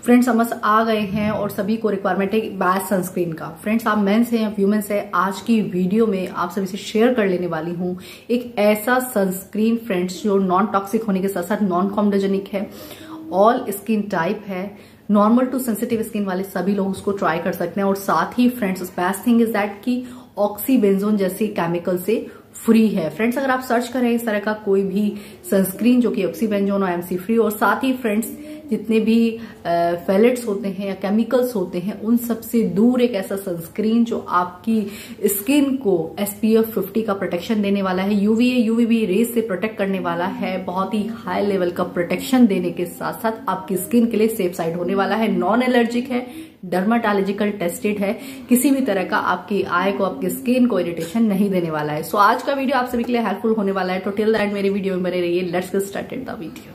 Friends समझ आ गए हैं और सभी को रिक्वायरमेंट है बेस्ट सनस्क्रीन का। फ्रेंड्स आप मेंस हैं या व्यूमेंस है, आज की वीडियो में आप सभी से शेयर कर लेने वाली हूं एक ऐसा सनस्क्रीन फ्रेंड्स जो नॉन टॉक्सिक होने के साथ साथ नॉन कॉम्डोजेनिक है, ऑल स्किन टाइप है, नॉर्मल टू सेंसिटिव स्किन वाले सभी लोग उसको ट्राई कर सकते हैं। और साथ ही friends best thing is that कि ऑक्सीबेंजोन जैसे केमिकल से फ्री है। फ्रेंड्स अगर आप सर्च करें इस तरह का कोई भी सनस्क्रीन जो कि ऑक्सीबेंजोन और एमसी फ्री, और साथ ही फ्रेंड्स जितने भी फेलेट्स होते हैं या केमिकल्स होते हैं उन सबसे दूर एक ऐसा सनस्क्रीन जो आपकी स्किन को SPF 50 का प्रोटेक्शन देने वाला है, UVA UVB रेज से प्रोटेक्ट करने वाला है, बहुत ही हाई लेवल का प्रोटेक्शन देने के साथ साथ आपकी स्किन के लिए सेफ साइड होने वाला है, नॉन एलर्जिक है, डर्माटोलॉजिकल टेस्टेड है, किसी भी तरह का आपकी आई को आपकी स्किन को इरिटेशन नहीं देने वाला है। सो आज का वीडियो आप सभी के लिए हेल्पफुल होने वाला है, तो टिल दैट मेरे वीडियो में बने रहिए। Let's get started the video.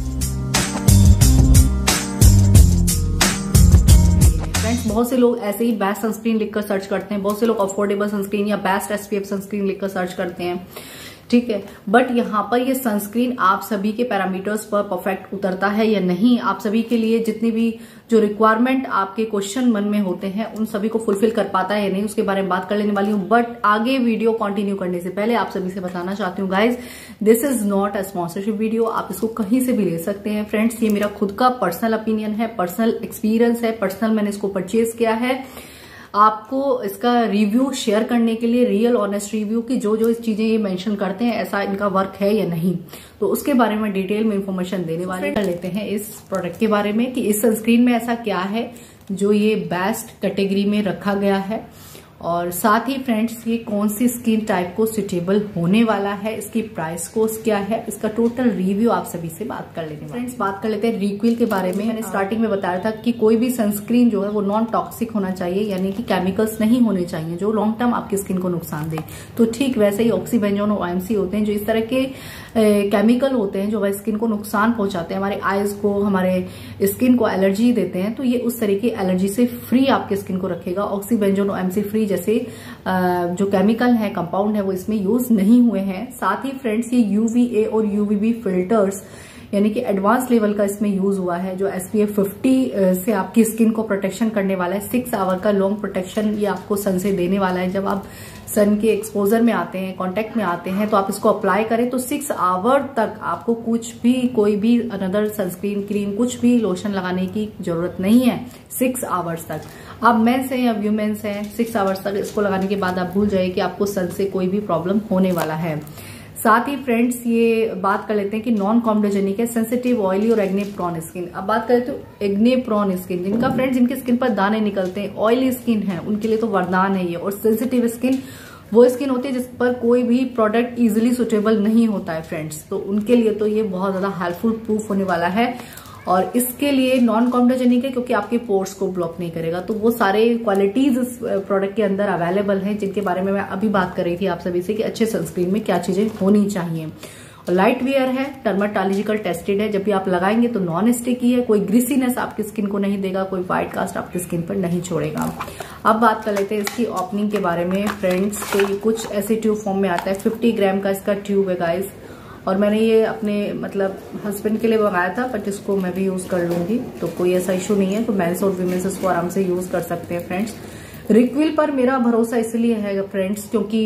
Friends बहुत से लोग ऐसे ही बेस्ट सनस्क्रीन लिखकर सर्च करते हैं, बहुत से लोग अफोर्डेबल सनस्क्रीन या बेस्ट SPF सनस्क्रीन लिखकर सर्च करते हैं, ठीक है, बट यहाँ पर ये सनस्क्रीन आप सभी के पैरामीटर्स पर परफेक्ट उतरता है या नहीं, आप सभी के लिए जितनी भी जो रिक्वायरमेंट आपके क्वेश्चन मन में होते हैं उन सभी को फुलफिल कर पाता है या नहीं, उसके बारे में बात कर लेने वाली हूँ। बट आगे वीडियो कंटिन्यू करने से पहले आप सभी से बताना चाहती हूँ guys, this is not a sponsorship video, आप इसको कहीं से भी ले सकते हैं। फ्रेंड्स ये मेरा खुद का पर्सनल ओपिनियन है, पर्सनल एक्सपीरियंस है, पर्सनल मैंने इसको परचेज किया है, आपको इसका रिव्यू शेयर करने के लिए, रियल ऑनेस्ट रिव्यू की जो जो चीजें ये मेंशन करते हैं ऐसा इनका वर्क है या नहीं, तो उसके बारे में डिटेल में इंफॉर्मेशन देने वाले कर लेते हैं इस प्रोडक्ट के बारे में कि इस सनस्क्रीन में ऐसा क्या है जो ये बेस्ट कैटेगरी में रखा गया है, और साथ ही फ्रेंड्स ये कौन सी स्किन टाइप को सुटेबल होने वाला है, इसकी प्राइस कोस्ट क्या है, इसका टोटल रिव्यू आप सभी से बात कर लेते हैं। फ्रेंड्स बात कर लेते हैं रिक्विल के बारे में। मैंने स्टार्टिंग में बताया था कि कोई भी सनस्क्रीन जो है वो नॉन टॉक्सिक होना चाहिए, यानी कि केमिकल्स नहीं होने चाहिए जो लॉन्ग टर्म आपकी स्किन को नुकसान दे। तो ठीक वैसे ही ऑक्सीबेंजोन और OMC होते हैं जो इस तरह के केमिकल होते हैं जो हमारी स्किन को नुकसान पहुंचाते हैं, हमारे आईज को, हमारे स्किन को एलर्जी देते हैं, तो ये उस तरह की एलर्जी से फ्री आपके स्किन को रखेगा। ऑक्सीबेंजोन और OMC फ्री जैसे जो केमिकल है, कंपाउंड है, वो इसमें यूज नहीं हुए हैं। साथ ही फ्रेंड्स ये UVA और UVB फिल्टर्स यानी कि एडवांस लेवल का इसमें यूज हुआ है जो SPF 50 से आपकी स्किन को प्रोटेक्शन करने वाला है। 6 आवर का लॉन्ग प्रोटेक्शन ये आपको सन से देने वाला है। जब आप सन के एक्सपोजर में आते हैं, कांटेक्ट में आते हैं, तो आप इसको अप्लाई करें तो 6 आवर तक आपको कुछ भी, कोई भी अनदर सनस्क्रीन, क्रीम, कुछ भी लोशन लगाने की जरूरत नहीं है 6 आवर्स तक। आप मेंस हैं या व्यूमेंस हैं, 6 आवर्स तक इसको लगाने के बाद आप भूल जाइए कि आपको सन से कोई भी प्रॉब्लम होने वाला है। साथ ही फ्रेंड्स ये बात कर लेते हैं कि नॉन कॉम्डोजेनिक है, सेंसिटिव, ऑयली और एक्ने प्रोन स्किन। अब बात करें तो एक्ने प्रोन स्किन, जिनका फ्रेंड्स जिनकी स्किन पर दाने निकलते हैं, ऑयली स्किन है, उनके लिए तो वरदान है ये। और सेंसिटिव स्किन वो स्किन होती है जिस पर कोई भी प्रोडक्ट इजीली सुटेबल नहीं होता है फ्रेंड्स, तो उनके लिए तो ये बहुत ज्यादा हेल्पफुल प्रूफ होने वाला है। और इसके लिए नॉन कॉम्डोजेनिक है क्योंकि आपके पोर्स को ब्लॉक नहीं करेगा, तो वो सारे क्वालिटीज इस प्रोडक्ट के अंदर अवेलेबल हैं जिनके बारे में मैं अभी बात कर रही थी आप सभी से कि अच्छे सनस्क्रीन में क्या चीजें होनी चाहिए। और लाइट वेयर है, डर्माटोलॉजिकल टेस्टेड है, जब भी आप लगाएंगे तो नॉन स्टिकी है, कोई ग्रीसीनेस आपकी स्किन को नहीं देगा, कोई व्हाइट कास्ट आपकी स्किन पर नहीं छोड़ेगा। अब बात कर लेते हैं इसकी ओपनिंग के बारे में। फ्रेंड्स तो ये कुछ ऐसे ट्यूब फॉर्म में आता है, 50 ग्राम का इसका ट्यूब है गाइज, और मैंने ये अपने मतलब हस्बैंड के लिए मंगाया था, बट इसको मैं भी यूज कर लूंगी तो कोई ऐसा इशू नहीं है, तो मेंस और वीमेंस इसको आराम से यूज कर सकते हैं। फ्रेंड्स रिक्विल पर मेरा भरोसा इसलिए है फ्रेंड्स क्योंकि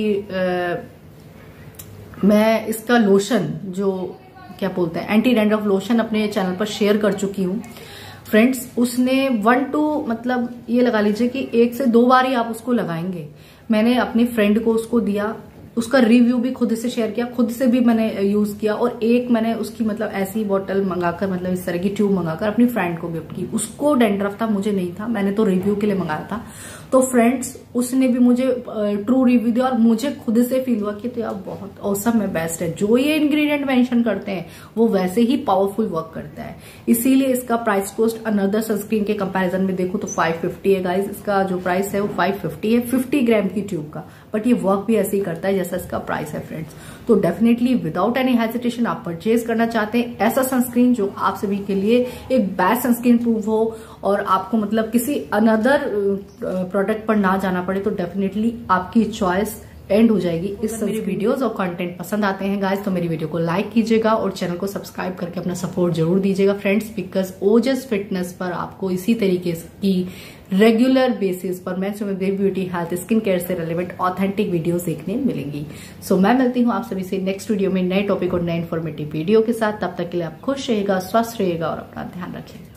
मैं इसका लोशन जो क्या बोलते हैं एंटी डैंड्रफ लोशन अपने चैनल पर शेयर कर चुकी हूँ फ्रेंड्स। उसने 1 to मतलब ये लगा लीजिए कि 1 से 2 बार ही आप उसको लगाएंगे। मैंने अपनी फ्रेंड को उसको दिया, उसका रिव्यू भी खुद से शेयर किया, खुद से भी मैंने यूज किया, और एक मैंने उसकी मतलब ऐसी बॉटल मंगाकर, मतलब इस तरह की ट्यूब मंगाकर अपनी फ्रेंड को गिफ्ट की। उसको डैंड्रफ था, मुझे नहीं था, मैंने तो रिव्यू के लिए मंगाया था। तो फ्रेंड्स उसने भी मुझे ट्रू रिव्यू दिया और मुझे खुद से फील हुआ कि तो यार बहुत औसम है, बेस्ट है। जो ये इंग्रेडिएंट मेंशन करते हैं वो वैसे ही पावरफुल वर्क करता है, इसीलिए इसका प्राइस कोस्ट अनदर सनस्क्रीन के कंपैरिजन में देखो तो 550 है गाइज। इसका जो प्राइस है वो 550 है 50 ग्राम की ट्यूब का, बट ये वर्क भी ऐसे ही करता है जैसा इसका प्राइस है फ्रेंड्स। तो डेफिनेटली विदाउट एनी हेजिटेशन आप परचेज करना चाहते हैं ऐसा सनस्क्रीन जो आप सभी के लिए एक बेस्ट सनस्क्रीन प्रूफ हो और आपको मतलब किसी अनदर प्रोडक्ट पर ना जाना पड़े, तो डेफिनेटली आपकी चॉइस एंड हो जाएगी। इस मेरी वीडियोस और कंटेंट पसंद आते हैं गाइस तो मेरी वीडियो को लाइक कीजिएगा और चैनल को सब्सक्राइब करके अपना सपोर्ट जरूर दीजिएगा फ्रेंड्स, बिकॉज ओजस फिटनेस पर आपको इसी तरीके की रेगुलर बेसिस पर मैं ब्यूटी हेल्थ स्किन केयर से रिलेवेंट ऑथेंटिक वीडियोस देखने मिलेंगी। सो मैं मिलती हूँ आप सभी से नेक्स्ट वीडियो में नए टॉपिक और नए इन्फॉर्मेटिव वीडियो के साथ। तब तक के लिए आप खुश रहिएगा, स्वस्थ रहिएगा और अपना ध्यान रखिएगा।